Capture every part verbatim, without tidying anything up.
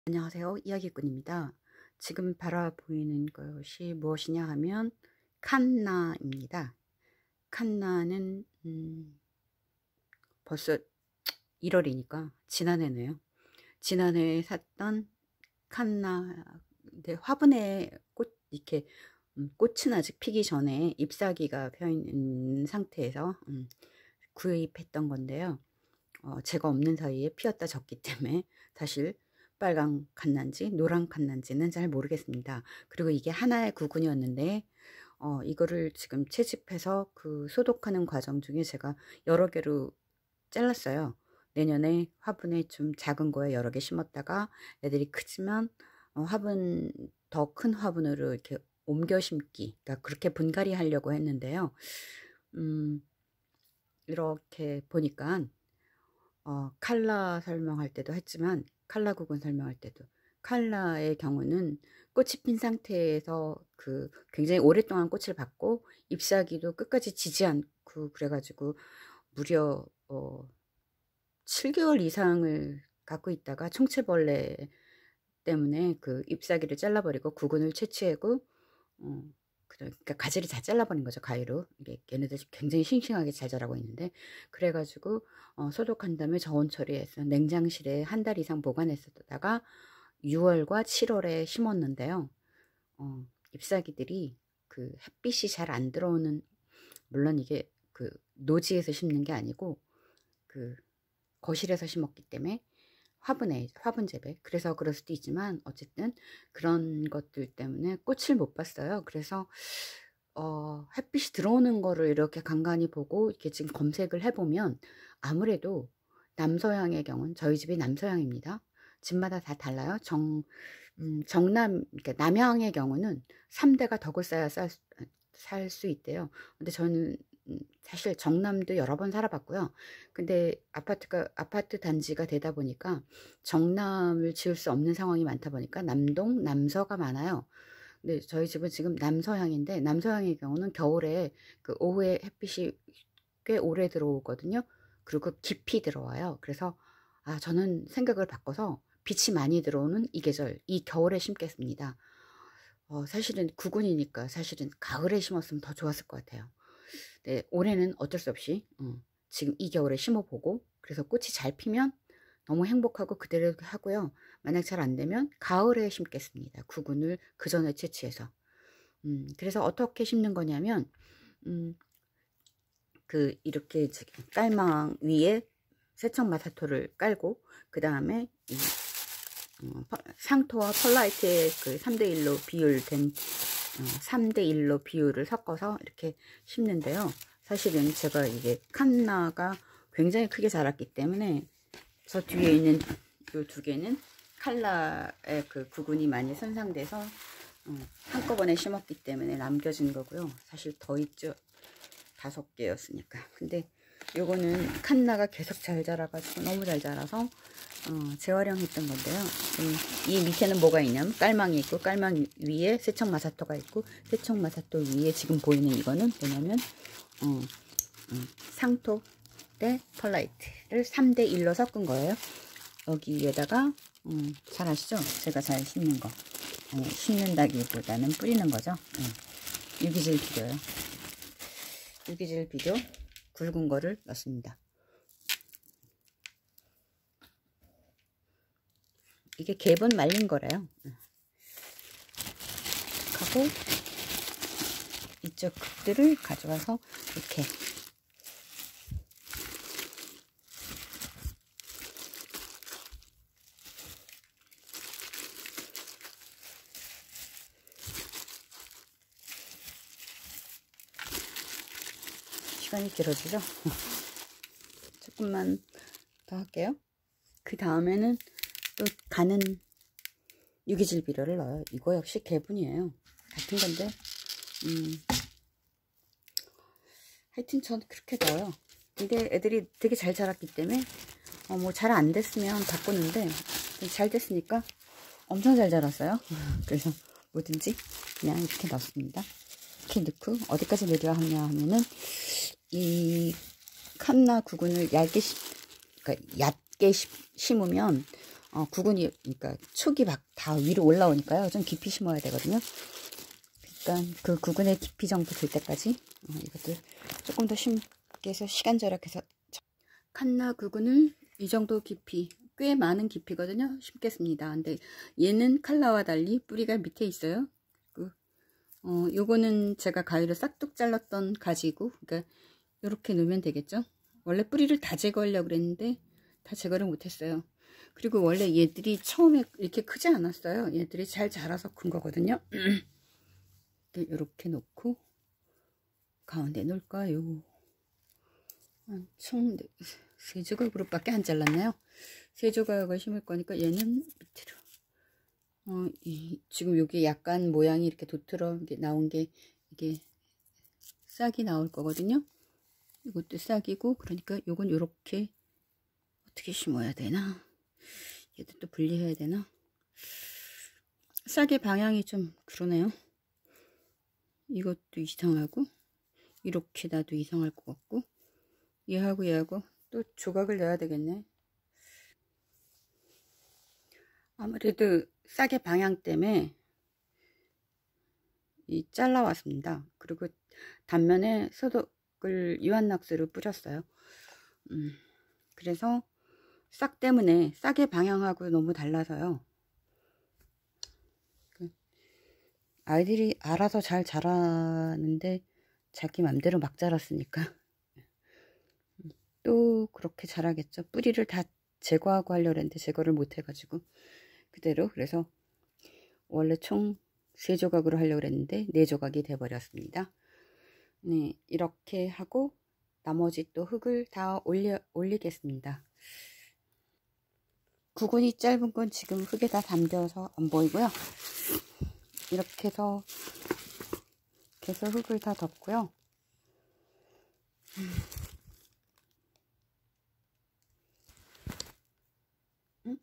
안녕하세요. 이야기꾼입니다. 지금 바라보이는 것이 무엇이냐 하면 칸나입니다. 칸나는 음, 벌써 일월이니까 지난해네요. 지난해에 샀던 칸나, 근데 화분에 꽃 이렇게 음, 꽃은 아직 피기 전에 잎사귀가 펴있는 상태에서 음, 구입했던 건데요. 어, 제가 없는 사이에 피었다 졌기 때문에 사실 빨강 칸난지 노란 칸난지는 잘 모르겠습니다. 그리고 이게 하나의 구근이었는데 어, 이거를 지금 채집해서 그 소독하는 과정 중에 제가 여러 개로 잘랐어요. 내년에 화분에 좀 작은 거에 여러 개 심었다가 애들이 크지만 어, 화분 더 큰 화분으로 이렇게 옮겨 심기, 그러니까 그렇게 분갈이 하려고 했는데요. 음, 이렇게 보니까 어, 칼라 설명할 때도 했지만 칼라 구근 설명할 때도 칼라의 경우는 꽃이 핀 상태에서 그 굉장히 오랫동안 꽃을 받고 잎사귀도 끝까지 지지 않고 그래가지고 무려 어, 칠 개월 이상을 갖고 있다가 총체벌레 때문에 그 잎사귀를 잘라버리고 구근을 채취하고 어, 그러니까 가지를 다 잘라버린 거죠. 가위로. 이게 얘네들 굉장히 싱싱하게 잘 자라고 있는데, 그래가지고 어, 소독한 다음에 저온 처리해서 냉장실에 한 달 이상 보관했었다가 유월과 칠월에 심었는데요. 어, 잎사귀들이 그 햇빛이 잘 안 들어오는, 물론 이게 그 노지에서 심는 게 아니고 그 거실에서 심었기 때문에 화분에 화분 재배, 그래서 그럴 수도 있지만 어쨌든 그런 것들 때문에 꽃을 못 봤어요. 그래서 어, 햇빛이 들어오는 거를 이렇게 간간히 보고 이렇게 지금 검색을 해보면 아무래도 남서향의 경우는, 저희 집이 남서향입니다. 집마다 다 달라요. 정, 음, 정남, 그러니까 남향의 경우는 삼 대가 덕을 쌓아야 살 수 있대요. 근데 저는 음, 사실 정남도 여러 번 살아봤고요. 근데 아파트가 아파트 단지가 되다 보니까 정남을 지을 수 없는 상황이 많다 보니까 남동, 남서가 많아요. 근데 저희 집은 지금 남서향인데, 남서향의 경우는 겨울에 그 오후에 햇빛이 꽤 오래 들어오거든요. 그리고 깊이 들어와요. 그래서 아, 저는 생각을 바꿔서 빛이 많이 들어오는 이 계절, 이 겨울에 심겠습니다. 어, 사실은 구근이니까 사실은 가을에 심었으면 더 좋았을 것 같아요. 네, 올해는 어쩔 수 없이 어, 지금 이 겨울에 심어보고, 그래서 꽃이 잘 피면 너무 행복하고 그대로 하고요. 만약 잘 안되면 가을에 심겠습니다. 구근을 그 전에 채취해서. 음, 그래서 어떻게 심는 거냐면 음, 그 이렇게 깔망 위에 세척마사토를 깔고, 그 다음에 이 어, 상토와 펄라이트의 그 삼 대 일로 비율된 어, 삼 대 일로 비율을 섞어서 이렇게 심는데요. 사실은 제가 이게 칸나가 굉장히 크게 자랐기 때문에 저 뒤에 있는 이 두 개는 칼라의 그 구근이 많이 손상돼서 어, 한꺼번에 심었기 때문에 남겨진 거고요. 사실 더 있죠. 다섯 개였으니까. 근데 요거는 칸나가 계속 잘 자라가지고 너무 잘 자라서 어, 재활용했던 건데요. 음, 이 밑에는 뭐가 있냐면 깔망이 있고, 깔망 위에 세척마사토가 있고, 세척마사토 위에 지금 보이는 이거는 뭐냐면 어, 어, 상토 대 펄라이트를 삼 대 일로 섞은 거예요. 여기에다가 음, 잘 아시죠? 제가 잘 심는 거. 아니, 심는다기보다는 뿌리는 거죠. 음, 유기질 비료요. 유기질 비료 굵은 거를 넣습니다. 이게 갭은 말린 거래요. 하고 이쪽 극들을 가져와서 이렇게 시간이 길어지죠? 조금만 더 할게요. 그 다음에는 또 가는 유기질 비료를 넣어요. 이거 역시 개분이에요. 같은 건데 음, 하여튼 전 그렇게 넣어요. 근데 애들이 되게 잘 자랐기 때문에 어, 뭐 잘 안 됐으면 바꾸는데 잘 됐으니까 엄청 잘 자랐어요. 그래서 뭐든지 그냥 이렇게 넣습니다. 이렇게 넣고 어디까지 내려 하냐 하면은 이 칸나 구근을 얇게 시, 그러니까 얕게 시, 심으면 어, 구근이, 그러니까 촉이 막 다 위로 올라오니까요. 좀 깊이 심어야 되거든요. 그러니까 그 구근의 깊이 정도 될 때까지 어, 이것들 조금 더 심게 해서 시간 절약해서 칸나 구근을 이 정도 깊이, 꽤 많은 깊이거든요. 심겠습니다. 근데 얘는 칼라와 달리 뿌리가 밑에 있어요. 그, 어, 요거는 제가 가위로 싹둑 잘랐던 가지고, 그러니까 이렇게 놓으면 되겠죠. 원래 뿌리를 다 제거하려고 그랬는데 다 제거를 못했어요. 그리고 원래 얘들이 처음에 이렇게 크지 않았어요. 얘들이 잘 자라서 큰 거거든요. 이렇게 놓고 가운데 놓을까요? 총 세 조각으로밖에 안 잘랐나요? 세 조각을 심을 거니까 얘는 밑으로. 어, 이, 지금 여기 약간 모양이 이렇게 도트러 나온 게 이게 싹이 나올 거거든요. 이것도 싹이고, 그러니까 요건 요렇게 어떻게 심어야 되나? 얘도 또 분리해야 되나? 싹의 방향이 좀 그러네요. 이것도 이상하고, 이렇게 놔도 이상할 것 같고, 얘하고 얘하고 또 조각을 내야 되겠네. 아무래도 싹의 방향 때문에 이 잘라왔습니다. 그리고 단면에 소독을 유한낙스로 뿌렸어요. 음, 그래서 싹 때문에 싹의 방향하고 너무 달라서요. 아이들이 알아서 잘 자라는데 자기 맘대로 막 자랐으니까 또 그렇게 자라겠죠. 뿌리를 다 제거하고 하려고 했는데 제거를 못 해가지고 그대로. 그래서 원래 총 세 조각으로 하려고 했는데 네 조각이 돼 버렸습니다. 네, 이렇게 하고 나머지 또 흙을 다 올려 올리겠습니다. 구근이 짧은 건 지금 흙에 다 담겨서 안 보이고요. 이렇게 해서 이렇게 해서 흙을 다 덮고요. 음. 음?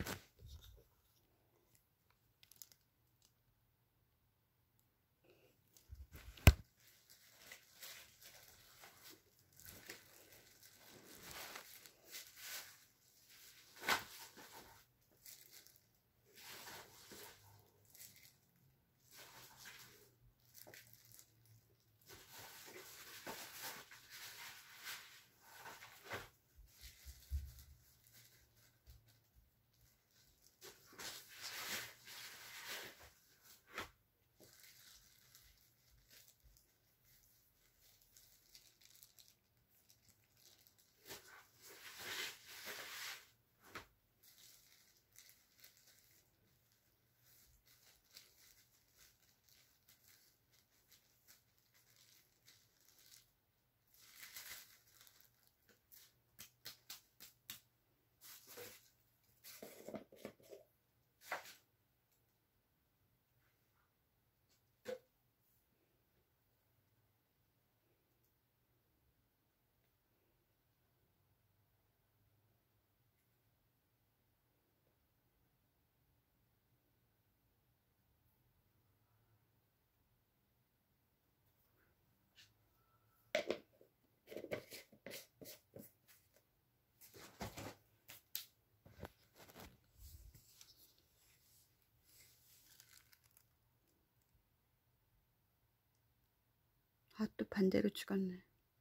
아, 또 반대로 찍었네.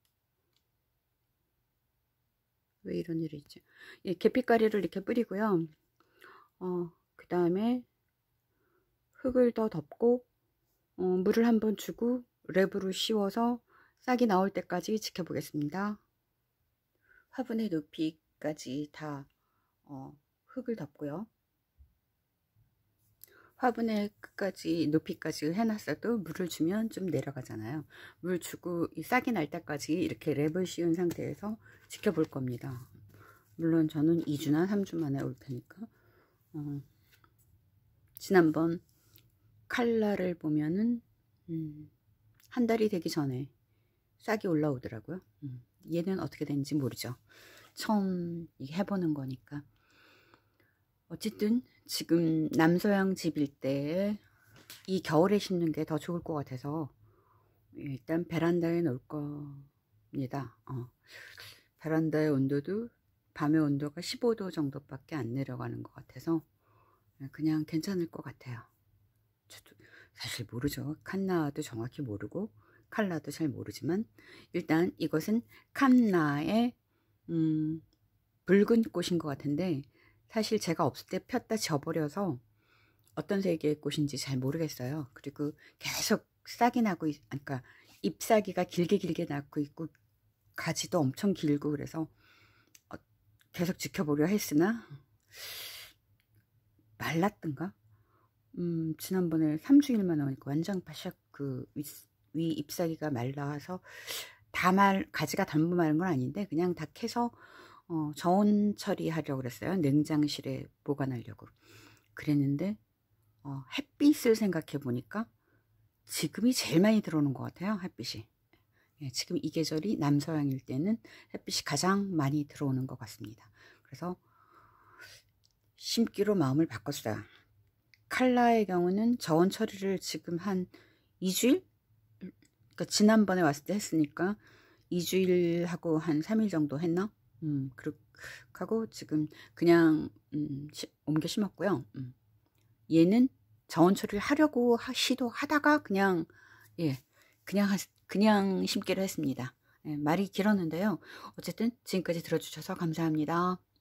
왜 이런 일이 있지? 예, 계피가리를 이렇게 뿌리고요. 어, 그 다음에 흙을 더 덮고 어, 물을 한번 주고 랩으로 씌워서 싹이 나올 때까지 지켜보겠습니다. 화분의 높이까지 다 어, 흙을 덮고요. 화분의 끝까지 높이까지 해놨어도 물을 주면 좀 내려가잖아요. 물 주고 이 싹이 날 때까지 이렇게 랩을 씌운 상태에서 지켜볼 겁니다. 물론 저는 이 주나 삼 주 만에 올 테니까. 어, 지난번 칼라를 보면은 음, 한 달이 되기 전에 싹이 올라오더라고요. 음, 얘는 어떻게 되는지 모르죠. 처음 해보는 거니까. 어쨌든 지금 남서양 집일 때 이 겨울에 심는 게 더 좋을 것 같아서 일단 베란다에 놓을 겁니다. 어. 베란다의 온도도 밤의 온도가 십오 도 정도밖에 안 내려가는 것 같아서 그냥 괜찮을 것 같아요. 저도 사실 모르죠. 칸나도 정확히 모르고 칼라도 잘 모르지만 일단 이것은 칸나의 음, 붉은 꽃인 것 같은데 사실 제가 없을 때 폈다 져버려서 어떤 색의 꽃인지 잘 모르겠어요. 그리고 계속 싹이 나고 있, 그러니까 잎사귀가 길게 길게 나고 있고 가지도 엄청 길고 그래서 어, 계속 지켜보려 했으나 말랐던가? 음, 지난번에 삼 주일만 오니까 완전 바샥 그 위, 위 잎사귀가 말라서 다 말, 가지가 전부 마른 건 아닌데 그냥 다 캐서 어, 저온 처리하려고 그랬어요. 냉장실에 보관하려고. 그랬는데 어, 햇빛을 생각해 보니까 지금이 제일 많이 들어오는 것 같아요. 햇빛이. 예, 지금 이 계절이 남서양일 때는 햇빛이 가장 많이 들어오는 것 같습니다. 그래서 심기로 마음을 바꿨어요. 칼라의 경우는 저온 처리를 지금 한 이 주일? 그러니까 지난번에 왔을 때 했으니까 이 주일 하고 한 삼 일 정도 했나? 음, 그렇게 하고 지금 그냥 음, 시, 옮겨 심었고요. 음. 얘는 저온 처리를 하려고 하, 시도하다가 그냥 예, 그냥 하, 그냥 심기로 했습니다. 예, 말이 길었는데요. 어쨌든 지금까지 들어주셔서 감사합니다.